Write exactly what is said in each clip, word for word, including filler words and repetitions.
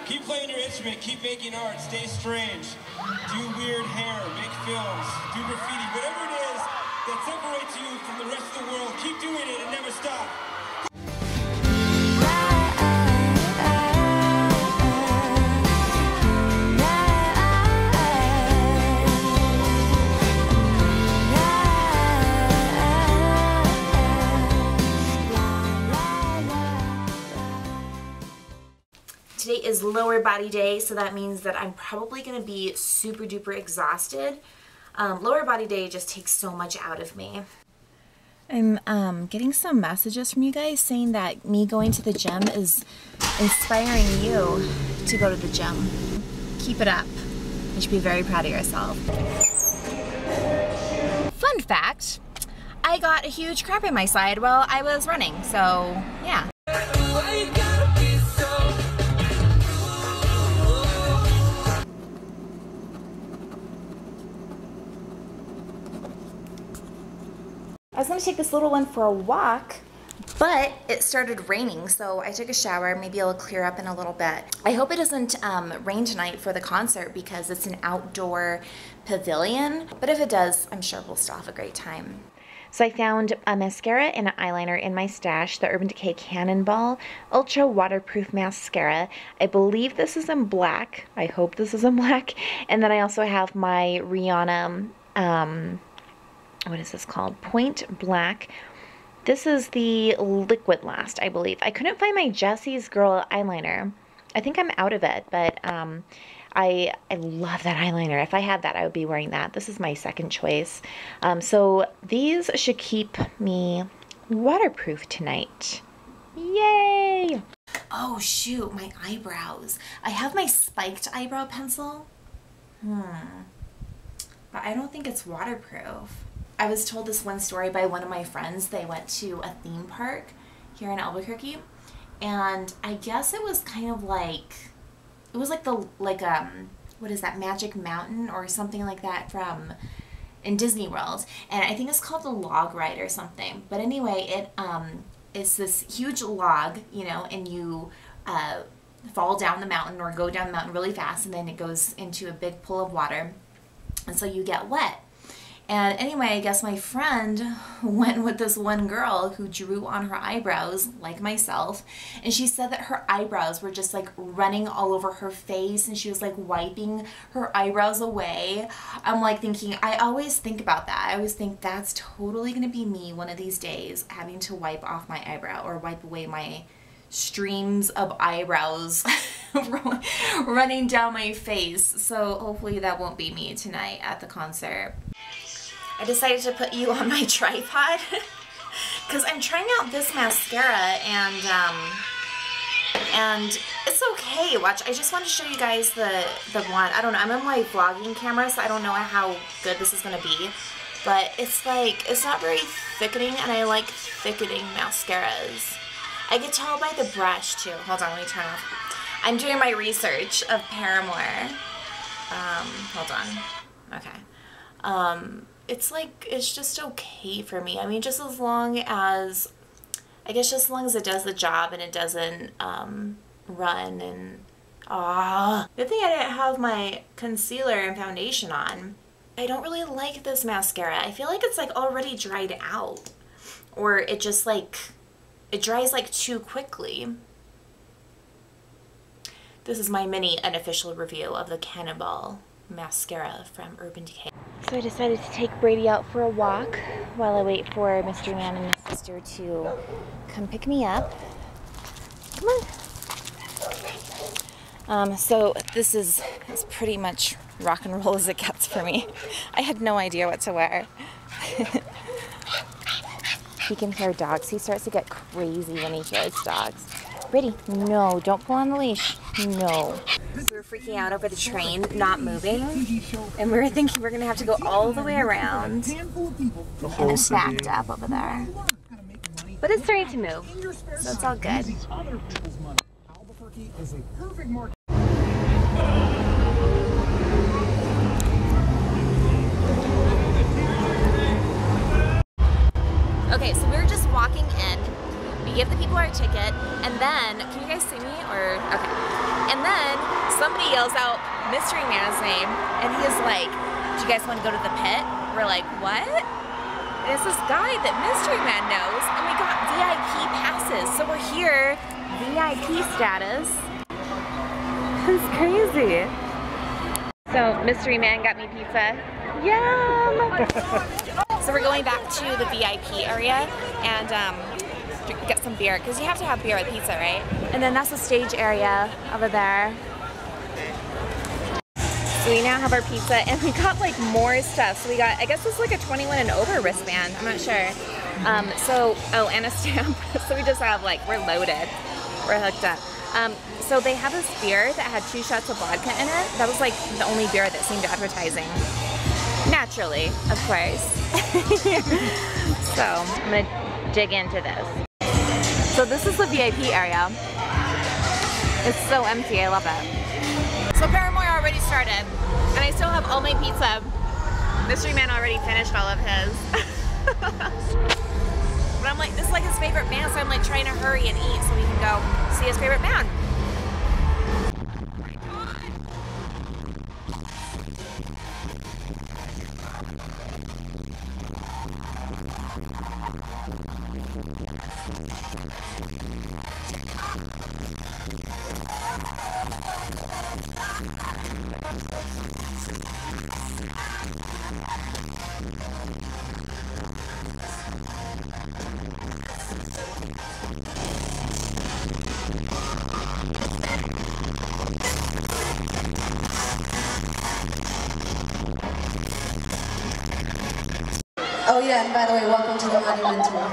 Keep playing your instrument, keep making art, stay strange, do weird hair, make films, do graffiti, whatever it is that separates you from the rest of the world, keep doing it and never stop. Today is lower body day, so that means that I'm probably going to be super duper exhausted. Um, lower body day just takes so much out of me. I'm um, getting some messages from you guys saying that me going to the gym is inspiring you to go to the gym. Keep it up. You should be very proud of yourself. Fun fact, I got a huge cramp in my side while I was running, so yeah. I was gonna take this little one for a walk, but it started raining, so I took a shower. Maybe it'll clear up in a little bit. I hope it doesn't um, rain tonight for the concert because it's an outdoor pavilion, but if it does, I'm sure we'll still have a great time. So I found a mascara and an eyeliner in my stash, the Urban Decay Cannonball Ultra Waterproof Mascara. I believe this is in black. I hope this is in black. And then I also have my Rihanna, um, what is this called? Point Black. This is the Liquid Last, I believe. I couldn't find my Jessie's Girl eyeliner. I think I'm out of it, but um, I, I love that eyeliner. If I had that, I would be wearing that. This is my second choice. Um, so these should keep me waterproof tonight. Yay! Oh shoot, my eyebrows. I have my spiked eyebrow pencil. Hmm. But I don't think it's waterproof. I was told this one story by one of my friends. They went to a theme park here in Albuquerque, and I guess it was kind of like, it was like the, like, um, what is that, Magic Mountain or something like that from, in Disney World, and I think it's called the Log Ride or something. But anyway, it, um, it's this huge log, you know, and you, uh, fall down the mountain or go down the mountain really fast, and then it goes into a big pool of water, and so you get wet. And anyway, I guess my friend went with this one girl who drew on her eyebrows, like myself, and she said that her eyebrows were just like running all over her face, and she was like wiping her eyebrows away. I'm like thinking, I always think about that. I always think that's totally going to be me one of these days, having to wipe off my eyebrow or wipe away my streams of eyebrows running down my face. So hopefully that won't be me tonight at the concert. I decided to put you on my tripod because I'm trying out this mascara, and um, and it's okay. Watch, I just want to show you guys the the one. I don't know. I'm on my vlogging camera, so I don't know how good this is gonna be, but it's like, it's not very thickening, and I like thickening mascaras. I can tell by the brush too. Hold on, let me turn off. I'm doing my research of Paramore. Um, hold on. Okay. Um. It's like, it's just okay for me. I mean, just as long as, I guess just as long as it does the job and it doesn't um, run and, ah. Good thing I didn't have my concealer and foundation on. I don't really like this mascara. I feel like it's like already dried out, or it just like, it dries like too quickly. This is my mini unofficial review of the Cannonball mascara from Urban Decay. So I decided to take Brady out for a walk while I wait for Mister Man and his sister to come pick me up. Come on. Um, so this is as pretty much rock and roll as it gets for me. I had no idea what to wear. He can hear dogs. He starts to get crazy when he hears dogs. Brady, no, don't pull on the leash. No. We were freaking out over the train not moving, and we were thinking we were going to have to go all the way around, and it's backed up over there. But it's starting to move, so it's all good. Okay, so we were just walking in. We give the people our ticket, and then, can you guys see me? Or, okay. And then somebody yells out Mystery Man's name, and he is like, do you guys want to go to the pit? We're like, what? And it's this guy that Mystery Man knows, and we got V I P passes, so we're here, V I P status. It's crazy. So Mystery Man got me pizza. Yum! So we're going back to the V I P area and um, get some beer, because you have to have beer with pizza, right? And then that's the stage area over there. So we now have our pizza, and we got like more stuff. So we got, I guess it's like a twenty-one and over wristband, I'm not sure. Um, so, oh, and a stamp. So we just have like, we're loaded. We're hooked up. Um, so they have this beer that had two shots of vodka in it. That was like the only beer that seemed advertising. Naturally, of course. So I'm gonna dig into this. So this is the V I P area. It's so empty, I love it. So Paramore already started, and I still have all my pizza. Mystery Man already finished all of his. But I'm like, this is like his favorite band, so I'm like trying to hurry and eat so we can go see his favorite band. Oh yeah, and by the way, welcome to the Monument Tour.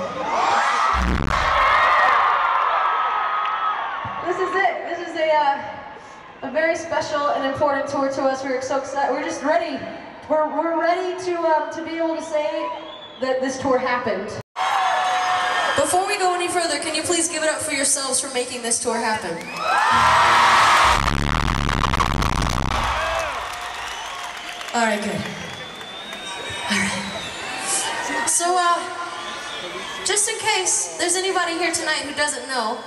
This is it. This is a uh, a very special and important tour to us. We're so excited. We're just ready. We're we're ready to um, to be able to say that this tour happened. Before we go any further, can you please give it up for yourselves for making this tour happen? All right, good. All right. So, uh, just in case there's anybody here tonight who doesn't know,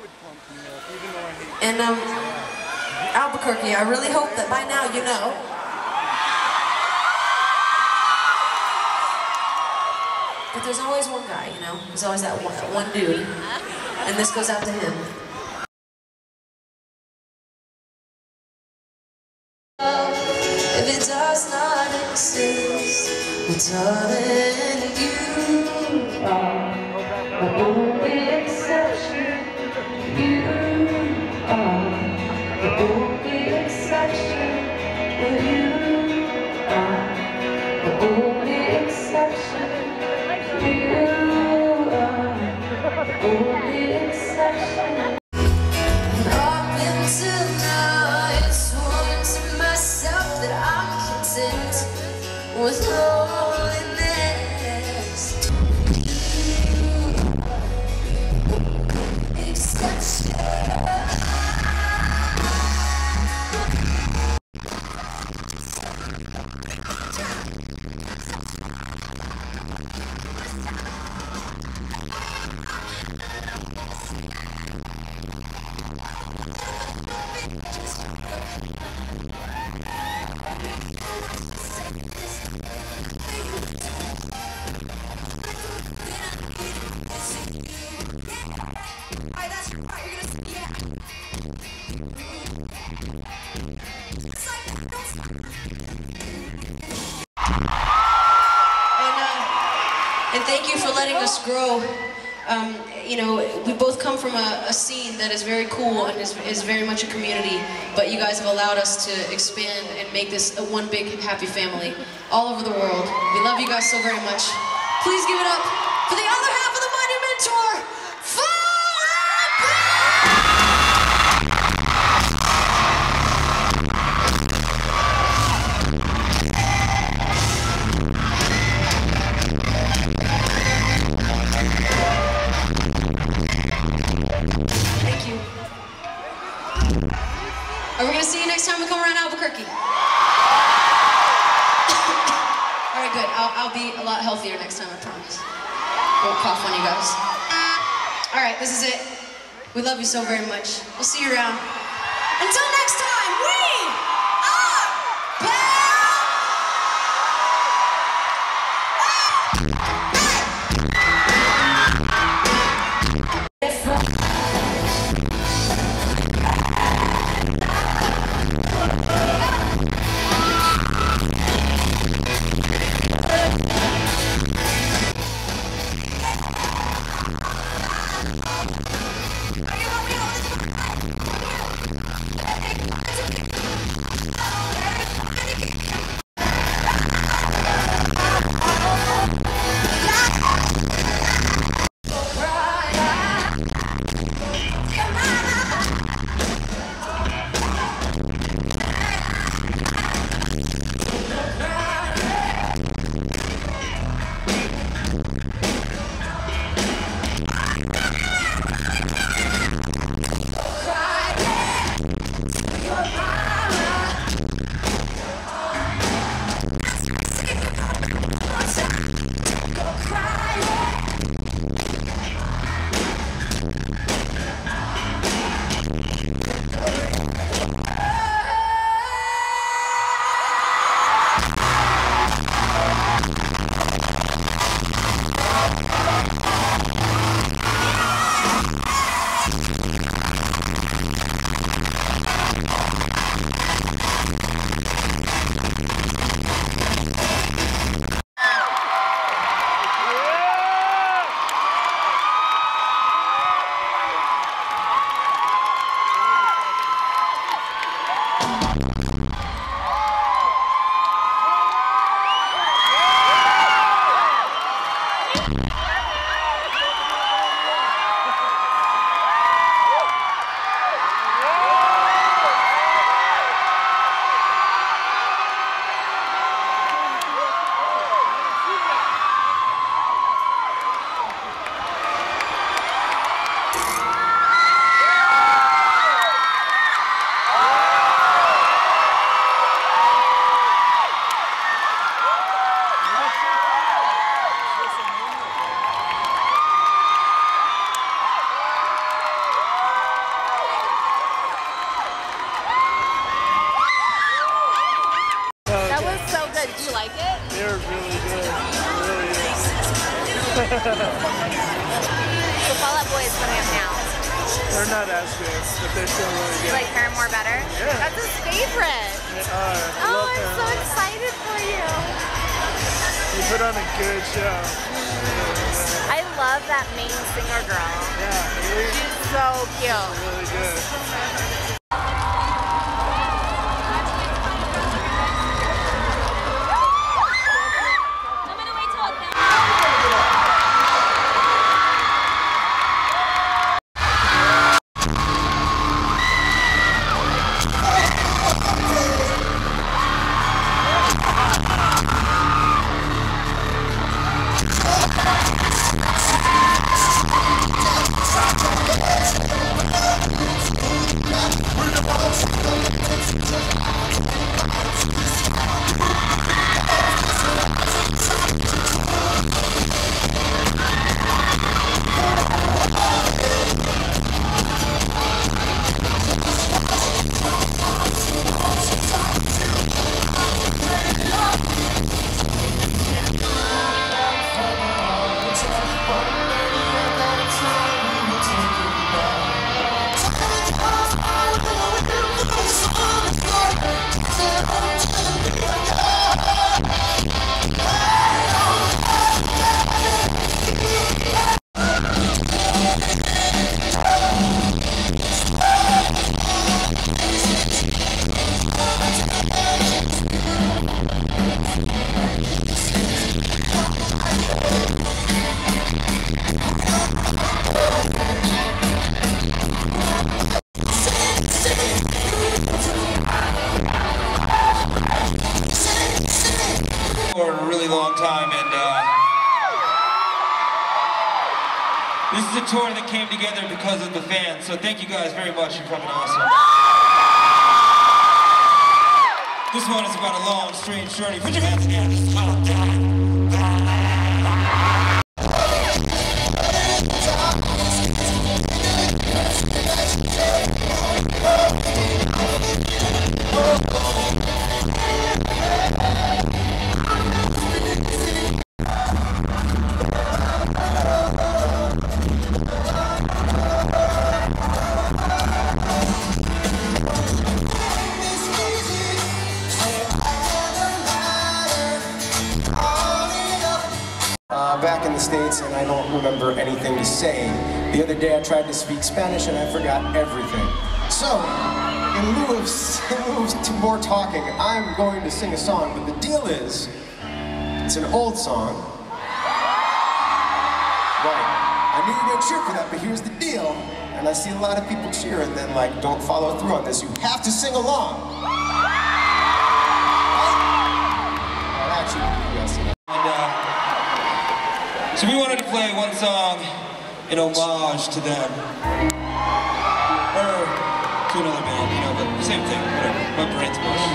and um, Albuquerque, I really hope that by now you know. But there's always one guy, you know, there's always that one, that one dude, and this goes out to him. If it does not exist, it's darling, you are the only exception. You are the only exception. You are the only exception. You are the only exception. Up until now, it's sworn to myself that I'm content with loneliness. Exception. And thank you for letting us grow. Um, you know, we both come from a, a scene that is very cool and is, is very much a community, but you guys have allowed us to expand and make this a one big happy family all over the world. We love you guys so very much. Please give it up for the other half of the Monument Tour. Thank you. Are we going to see you next time we come around Albuquerque? All right, good. I'll, I'll be a lot healthier next time, I promise. Won't cough on you guys. All right, this is it. We love you so very much. We'll see you around. Until next time, we you like it? They're really good. Really good. So Fall Out Boy is coming up now. They're not as good, but they're still really good. You like Paramore better? Yeah. That's his favorite. They are. I Oh, love I'm so Paramore. excited for you. You put on a good show. I love that main singer girl. Yeah, really, She's so cute. really good. For a really long time, and uh, this is a tour that came together because of the fans, so thank you guys very much. You're fucking awesome. This one is about a long, strange journey. Put your hands together. Uh, back in the States, and I don't remember anything to say. The other day I tried to speak Spanish and I forgot everything. So, in lieu of, in lieu of more talking, I'm going to sing a song, but the deal is, it's an old song. Right. I knew you were going to cheer for that, but here's the deal. And I see a lot of people cheer and then like don't follow through on this. You have to sing along. Well, actually, you guys sing. And, uh, so we wanted to play one song in homage to them. Or to another band, you know, but same thing, whatever. My brain's mush.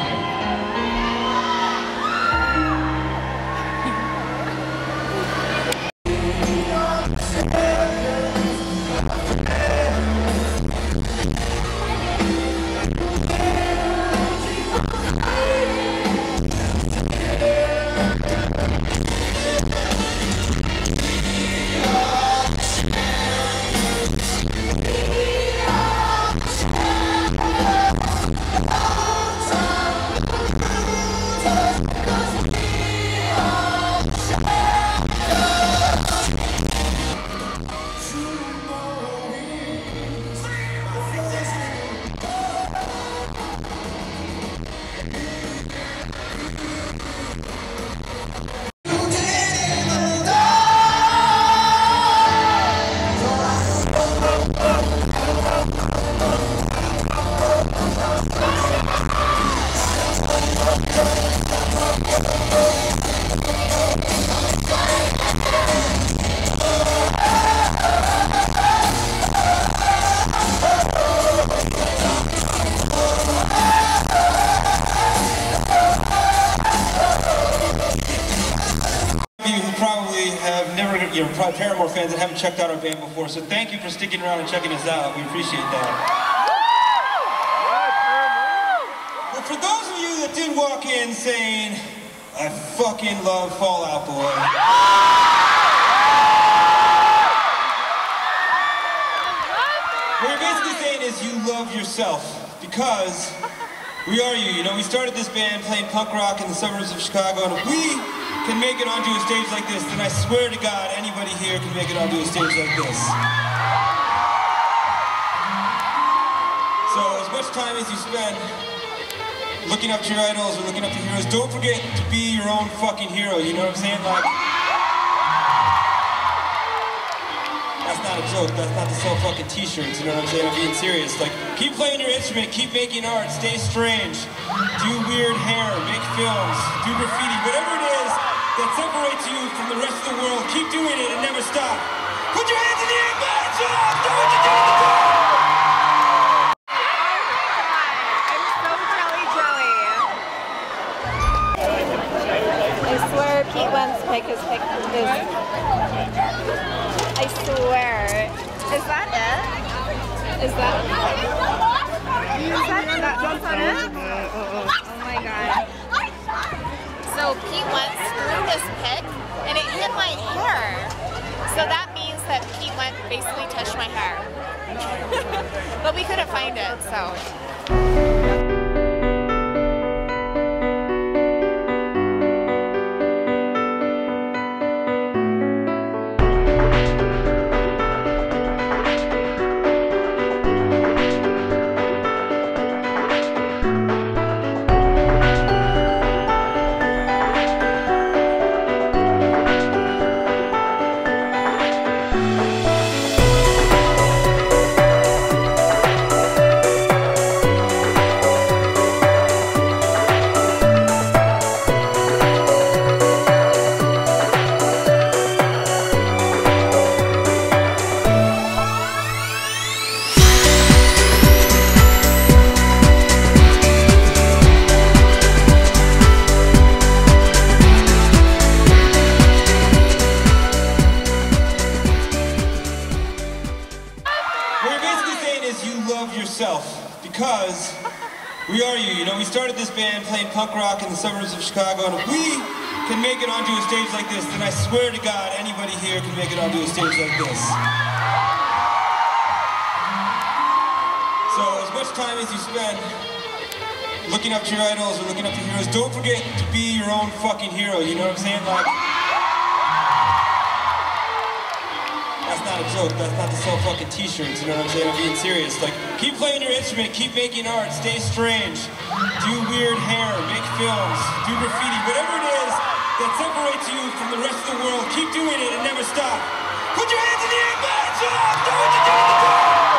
You're probably Paramore fans that haven't checked out our band before, so thank you for sticking around and checking us out. We appreciate that. Well, for those of you that did walk in saying, I fucking love Fall Out Boy. What you're basically saying is you love yourself because we are you. You know, we started this band playing punk rock in the suburbs of Chicago, and if we can make it onto a stage like this, then I swear to God, anybody here can make it onto a stage like this. So as much time as you spend looking up to your idols or looking up to heroes, don't forget to be your own fucking hero, you know what I'm saying? Like, that's not a joke, that's not to sell fucking t-shirts, you know what I'm saying? I'm being serious. Like, keep playing your instrument, keep making art, stay strange, do weird hair, make films, do graffiti, whatever it is that separates you from the rest of the world, keep doing it and never stop. Put your hands in the air, man! Do what you do to do! Pete Wentz pick is pick is. I swear. Is that it? Is that is that, that that's not it? Oh my god. So Pete Wentz threw this pick and it hit my hair. So that means that Pete Wentz basically touched my hair. But we couldn't find it, so. Because we are you. You know, we started this band playing punk rock in the suburbs of Chicago, and if we can make it onto a stage like this, then I swear to God, anybody here can make it onto a stage like this. So as much time as you spend looking up to your idols or looking up to heroes, don't forget to be your own fucking hero, you know what I'm saying? Like, that's not a joke, that's not to sell fucking t-shirts, you know what I'm saying? I'm being serious. Like, keep playing your instrument, keep making art, stay strange, do weird hair, make films, do graffiti, whatever it is that separates you from the rest of the world, keep doing it and never stop. Put your hands in the air, man! Do what you do to do!